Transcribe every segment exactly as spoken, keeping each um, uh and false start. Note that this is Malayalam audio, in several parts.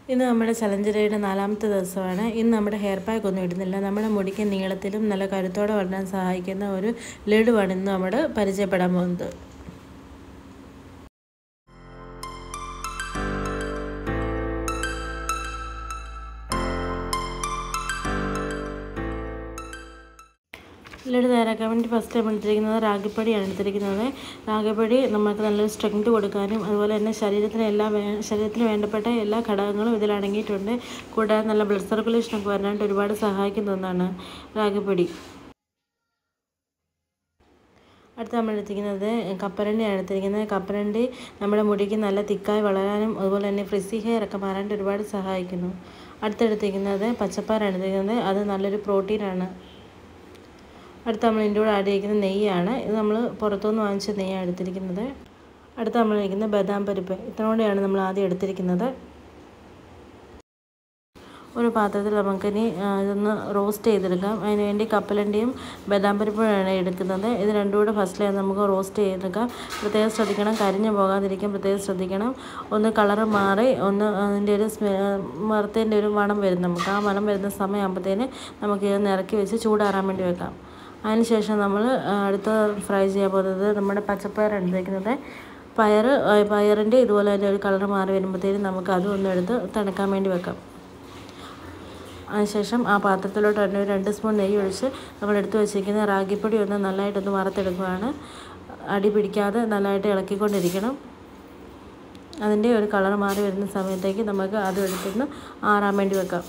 ഇന്ന് നമ്മുടെ ചലഞ്ച് ഡേയുടെ നാലാമത്തെ ദിവസമാണ്. ഇന്ന് നമ്മുടെ ഹെയർ പാക്ക് ഒന്നും ഇടുന്നില്ല. നമ്മുടെ മുടിക്ക് നീളത്തിലും നല്ല കരുത്തോടെ വളരാൻ സഹായിക്കുന്ന ഒരു ലഡുവാണ് ഇന്ന് നമ്മൾ പരിചയപ്പെടാൻ പോകുന്നത്. ലഡു തയ്യാറാക്കാൻ വേണ്ടി ഫസ്റ്റ് നമ്മൾ എടുത്തിരിക്കുന്നത് റാഗിപ്പൊടിയാണ് എടുത്തിരിക്കുന്നത്. റാഗിപ്പൊടി നമുക്ക് നല്ലൊരു സ്ട്രെങ്ത് കൊടുക്കാനും അതുപോലെ തന്നെ ശരീരത്തിന് എല്ലാ ശരീരത്തിന് വേണ്ടപ്പെട്ട എല്ലാ ഘടകങ്ങളും ഇതിൽ അടങ്ങിയിട്ടുണ്ട്. കൂടാതെ നല്ല ബ്ലഡ് സർക്കുലേഷനൊക്കെ വരാനായിട്ട് ഒരുപാട് സഹായിക്കുന്ന ഒന്നാണ് റാഗിപ്പൊടി. അടുത്ത് നമ്മൾ എടുത്തിരിക്കുന്നത് കപ്പലണ്ടിയാണ് എടുത്തിരിക്കുന്നത്. കപ്പലണ്ടി നമ്മുടെ മുടിക്ക് നല്ല തിക്കായി വളരാനും അതുപോലെ തന്നെ ഫ്രിസി ഹെയർ ഒക്കെ മാറാനായിട്ട് ഒരുപാട് സഹായിക്കുന്നു. അടുത്തെടുത്തിരിക്കുന്നത് പച്ചപ്പാറാണ് എടുത്തിരിക്കുന്നത്. അത് നല്ലൊരു പ്രോട്ടീനാണ്. അടുത്ത് നമ്മൾ ഇതിൻ്റെ കൂടെ ആഡ് ചെയ്തിരിക്കുന്നത് നെയ്യാണ്. ഇത് നമ്മൾ പുറത്തുനിന്ന് വാങ്ങിച്ച നെയ്യാണ് എടുത്തിരിക്കുന്നത്. അടുത്ത് നമ്മൾ എടുക്കുന്നത് ബദാം പരിപ്പ്. ഇത്രയോടെയാണ് നമ്മൾ ആദ്യം എടുത്തിരിക്കുന്നത്. ഒരു പാത്രത്തിൽ നമുക്കിനി ഇതൊന്ന് റോസ്റ്റ് ചെയ്തെടുക്കാം. അതിന് വേണ്ടി കപ്പലണ്ടിയും ബദാം പരിപ്പുമാണ് എടുക്കുന്നത്. ഇത് രണ്ടും കൂടെ ഫസ്റ്റിൽ നമുക്ക് റോസ്റ്റ് ചെയ്തെടുക്കാം. പ്രത്യേകം ശ്രദ്ധിക്കണം, കരിഞ്ഞു പോകാതിരിക്കാൻ പ്രത്യേകം ശ്രദ്ധിക്കണം. ഒന്ന് കളറ് മാറി ഒന്ന് അതിൻ്റെ ഒരു സ്മെ മരത്തിൻ്റെ ഒരു മണം വരും. നമുക്ക് ആ മണം വരുന്ന സമയമാകുമ്പോഴത്തേന് നമുക്ക് ഇതൊന്ന് ഇറക്കി വെച്ച് ചൂടാറാൻ വേണ്ടി വെക്കാം. അതിനുശേഷം നമ്മൾ അടുത്ത ഫ്രൈ ചെയ്യാൻ പോകുന്നത് നമ്മുടെ പച്ചപ്പയറാണ് എടുത്തിരിക്കുന്നത്. പയർ പയറിൻ്റെ ഇതുപോലെ തന്നെ ഒരു കളർ മാറി വരുമ്പോഴത്തേനും നമുക്ക് അതും ഒന്ന് എടുത്ത് തണുക്കാൻ വേണ്ടി വെക്കാം. അതിനുശേഷം ആ പാത്രത്തിലോട്ട് തന്നെ ഒരു രണ്ട് സ്പൂൺ നെയ്യ് ഒഴിച്ച് നമ്മൾ എടുത്ത് വെച്ചിരിക്കുന്ന റാഗിപ്പൊടി ഒന്ന് നല്ലതായിട്ടൊന്ന് വറുത്തെടുക്കുകയാണ്. അടി പിടിക്കാതെ നല്ലതായിട്ട് ഇളക്കിക്കൊണ്ടിരിക്കണം. അതിൻ്റെ ഒരു കളർ മാറി വരുന്ന സമയത്തേക്ക് നമുക്ക് അത് എടുത്തൊന്ന് ആറാൻ വേണ്ടി വെക്കാം.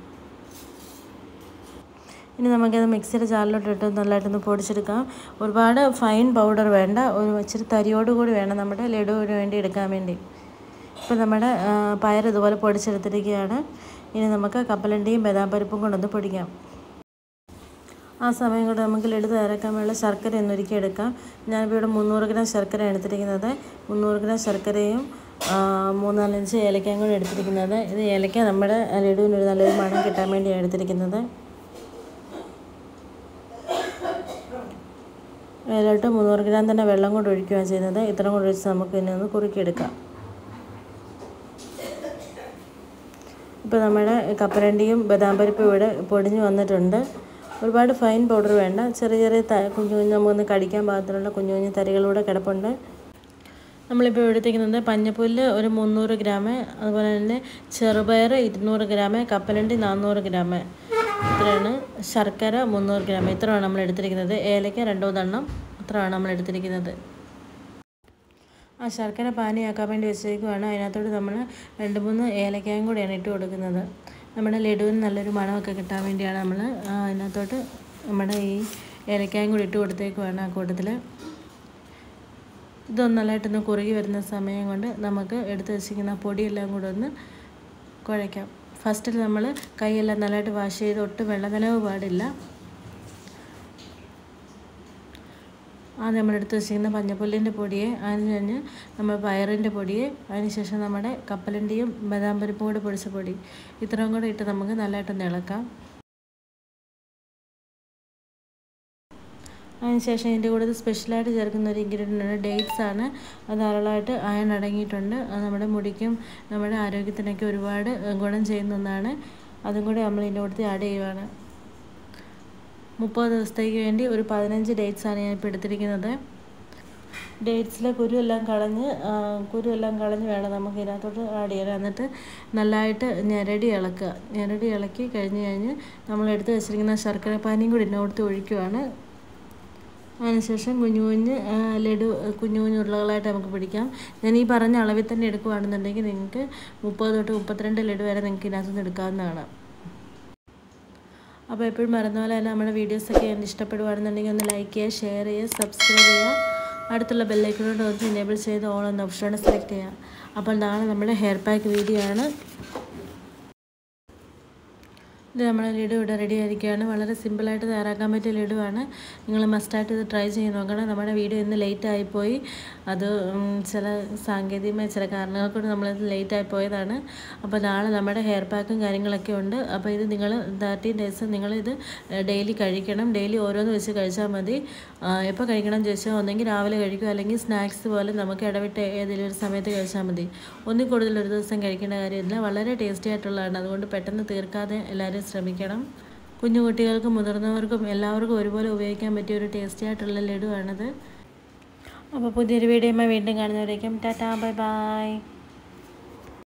ഇനി നമുക്കത് മിക്സിയുടെ ജാറിലോട്ട് ഇട്ട് നല്ലതായിട്ടൊന്ന് പൊടിച്ചെടുക്കാം. ഒരുപാട് ഫൈൻ പൗഡർ വേണ്ട, ഒരു ഇച്ചിരി തരിയോടുകൂടി വേണം നമ്മുടെ ലഡുവിന് വേണ്ടി എടുക്കാൻ വേണ്ടി. ഇപ്പോൾ നമ്മുടെ പയർ ഇതുപോലെ പൊടിച്ചെടുത്തിരിക്കുകയാണ്. ഇനി നമുക്ക് കപ്പലണ്ടിയും ബദാം പരിപ്പും കൊണ്ടൊന്ന് പൊടിക്കാം. ആ സമയം കൊണ്ട് നമുക്ക് ലഡു തയ്യാറാക്കാൻ വേണ്ട ശർക്കര ഒന്നൊരുക്കി എടുക്കാം. ഞാനിപ്പോൾ ഇവിടെ മുന്നൂറ് ഗ്രാം ശർക്കര എടുത്തിരിക്കുന്നത്. മുന്നൂറ് ഗ്രാം ശർക്കരയും മൂന്നാലഞ്ച് ഏലക്കയും കൂടി എടുത്തിരിക്കുന്നത്. ഇത് ഏലക്ക നമ്മുടെ ലഡുവിനൊരു നല്ലൊരു മണം കിട്ടാൻ വേണ്ടിയാണ് എടുത്തിരിക്കുന്നത്. അതിലോട്ട് മുന്നൂറ് ഗ്രാം തന്നെ വെള്ളം കൊണ്ട് ഒഴിക്കുകയാണ് ചെയ്യുന്നത്. ഇത്രയും കൂടെ ഒഴിച്ച് നമുക്ക് ഇതിനെ ഒന്ന് കുറുക്കിയെടുക്കാം. ഇപ്പോൾ നമ്മുടെ കപ്പലണ്ടിയും ബദാം പരിപ്പും ഇവിടെ പൊടിഞ്ഞ് വന്നിട്ടുണ്ട്. ഒരുപാട് ഫൈൻ പൗഡർ വേണ്ട, ചെറിയ ചെറിയ ത കുഞ്ഞു കുഞ്ഞ് നമുക്കൊന്ന് കടിക്കാൻ പാകത്തിലുള്ള കുഞ്ഞു കുഞ്ഞു തരികളൂടെ കിടപ്പുണ്ട്. നമ്മളിപ്പോൾ എടുത്തിരിക്കുന്നത് പഞ്ഞപ്പുല്ല് ഒരു മുന്നൂറ് ഗ്രാം, അതുപോലെ തന്നെ ചെറുപയർ ഇരുന്നൂറ് ഗ്രാം, കപ്പലണ്ടി നാനൂറ് ഗ്രാം, ഇത്രയാണ്. ശർക്കര മുന്നൂറ് ഗ്രാം, ഇത്രയാണ് നമ്മൾ എടുത്തിരിക്കുന്നത്. ഏലക്ക രണ്ടോ മൂന്നെണ്ണം, ഇത്രയാണ് നമ്മൾ എടുത്തിരിക്കുന്നത്. ആ ശർക്കര പാനിയാക്കാൻ വേണ്ടി വെച്ചേക്കുവാണ്. അതിനകത്തോട്ട് നമ്മൾ രണ്ട് മൂന്ന് ഏലക്കയും കൂടിയാണ് ഇട്ട് കൊടുക്കുന്നത്. നമ്മുടെ ലഡുവിന് നല്ലൊരു മണമൊക്കെ കിട്ടാൻ വേണ്ടിയാണ് നമ്മൾ അതിനകത്തോട്ട് നമ്മുടെ ഈ ഏലക്കയും കൂടി ഇട്ട് കൊടുത്തേക്കുവാണ്. ആ കൂട്ടത്തിൽ ഇതൊന്ന് നല്ലതായിട്ടൊന്ന് കുറുകി വരുന്ന സമയം കൊണ്ട് നമുക്ക് എടുത്ത് വെച്ചിരിക്കുന്ന പൊടിയെല്ലാം കൂടെ ഒന്ന് കുഴയ്ക്കാം. ഫസ്റ്റിൽ നമ്മൾ കൈയെല്ലാം നല്ലതായിട്ട് വാഷ് ചെയ്ത് ഒട്ടും വെള്ളം നനവ് പാടില്ല. ആദ്യം നമ്മൾ എടുത്ത് വെച്ചിരിക്കുന്ന പഞ്ഞപ്പുല്ലിൻ്റെ പൊടിയെ, അതിന് കഴിഞ്ഞ് നമ്മൾ പയറിൻ്റെ പൊടിയെ, അതിനുശേഷം നമ്മുടെ കപ്പലണ്ടിയും ബദാം പരിപ്പും കൂടി പൊടിച്ച പൊടി, ഇത്രയും കൂടെ ഇട്ട് നമുക്ക് നല്ലതായിട്ടൊന്ന് ഇളക്കാം. അതിനുശേഷം ഇതിൻ്റെ കൂടെ സ്പെഷ്യലായിട്ട് ചേർക്കുന്ന ഒരു ഇൻഗ്രീഡിയൻ്റാണ് ഡേറ്റ്സ് ആണ്. അത് ധാരാളമായിട്ട് അയൺ അടങ്ങിയിട്ടുണ്ട്. അത് നമ്മുടെ മുടിക്കും നമ്മുടെ ആരോഗ്യത്തിനൊക്കെ ഒരുപാട് ഗുണം ചെയ്യുന്ന ഒന്നാണ്. അതും കൂടി നമ്മൾ ഇതിൻ്റെ കൂടെ ആഡ് ചെയ്യുവാണ്. മുപ്പത് ദിവസത്തേക്ക് വേണ്ടി ഒരു പതിനഞ്ച് ഡേറ്റ്സാണ് ഞാനിപ്പോൾ എടുത്തിരിക്കുന്നത്. ഡേറ്റ്സിലെ കുരു എല്ലാം കളഞ്ഞ് കുരു എല്ലാം കളഞ്ഞ് വേണം നമുക്ക് ഇതിനകത്തോട്ട് ആഡ് ചെയ്യാൻ. എന്നിട്ട് നല്ലതായിട്ട് ഞെരടി ഇളക്കുക. ഞെരടി ഇളക്കി കഴിഞ്ഞ് കഴിഞ്ഞ് നമ്മൾ എടുത്ത് വെച്ചിരിക്കുന്ന ശർക്കര പാനിയും കൂടി ഇതിനകത്ത് ഒഴിക്കുവാണ്. അതിനുശേഷം കുഞ്ഞു കുഞ്ഞ് ലഡു കുഞ്ഞു കുഞ്ഞു ഉരുളകളായിട്ട് നമുക്ക് പിടിക്കാം. ഞാൻ ഈ പറഞ്ഞ അളവിൽ തന്നെ എടുക്കുകയാണെന്നുണ്ടെങ്കിൽ നിങ്ങൾക്ക് മുപ്പത് തൊട്ട് മുപ്പത്തിരണ്ട് ലഡു വരെ നിങ്ങൾക്ക് ഇതിനകത്തുനിന്ന് എടുക്കാവുന്നതാണ്. അപ്പോൾ എപ്പോഴും മറന്ന പോലെ തന്നെ നമ്മുടെ വീഡിയോസൊക്കെ എനിക്ക് ഇഷ്ടപ്പെടുകയാണെന്നുണ്ടെങ്കിൽ ഒന്ന് ലൈക്ക് ചെയ്യുക, ഷെയർ ചെയ്യുക, സബ്സ്ക്രൈബ് ചെയ്യുക. അടുത്തുള്ള ബെല്ലൈക്കനോട് ഒന്ന് എനേബിൾ ചെയ്ത് ഓൾ എന്ന ഓപ്ഷനോട് സെലക്ട് ചെയ്യുക. അപ്പോൾ നാളെ നമ്മുടെ ഹെയർ പാക്ക് വീഡിയോ ആണ്. ഇത് നമ്മുടെ ലഡു ഇവിടെ റെഡി ആയിരിക്കുകയാണ്. വളരെ സിമ്പിളായിട്ട് തയ്യാറാക്കാൻ പറ്റിയ ലഡുവാണ്. നിങ്ങൾ മസ്റ്റായിട്ട് ഇത് ട്രൈ ചെയ്ത് നോക്കണം. നമ്മുടെ വീഡിയോ ഇന്ന് ലേറ്റ് ആയിപ്പോയി. അത് ചില സാങ്കേതികമായ ചില കാരണങ്ങൾ കൊണ്ട് നമ്മളിത് ലേറ്റ് ആയി പോയതാണ്. അപ്പോൾ നാളെ നമ്മുടെ ഹെയർ പാക്കും കാര്യങ്ങളൊക്കെ ഉണ്ട്. അപ്പോൾ ഇത് നിങ്ങൾ തേർട്ടീൻ ഡേയ്സ് നിങ്ങളിത് ഡെയിലി കഴിക്കണം. ഡെയിലി ഓരോന്ന് വെച്ച് കഴിച്ചാൽ മതി. എപ്പോൾ കഴിക്കണം എന്ന് ചോദിച്ചാൽ ഒന്നെങ്കിൽ രാവിലെ കഴിക്കുക, അല്ലെങ്കിൽ സ്നാക്സ് പോലെ നമുക്ക് ഇടവിട്ട് ഏതെങ്കിലും ഒരു സമയത്ത് കഴിച്ചാൽ മതി. ഒന്നിൽ കൂടുതൽ ഒരു ദിവസം കഴിക്കേണ്ട കാര്യമില്ല. വളരെ ടേസ്റ്റി ആയിട്ടുള്ളതാണ്. അതുകൊണ്ട് പെട്ടെന്ന് തീർക്കാതെ എല്ലാവരും ശ്രമിക്കണം. കുഞ്ഞു കുട്ടികൾക്കും മുതിർന്നവർക്കും എല്ലാവർക്കും ഒരുപോലെ ഉപയോഗിക്കാൻ പറ്റിയ ഒരു ടേസ്റ്റി ആയിട്ടുള്ള ലഡുവാണിത്. അപ്പോൾ പുതിയൊരു വീഡിയോയുമായി വീണ്ടും കാണുന്നവരേക്കും ടാറ്റാ ബൈ ബൈ.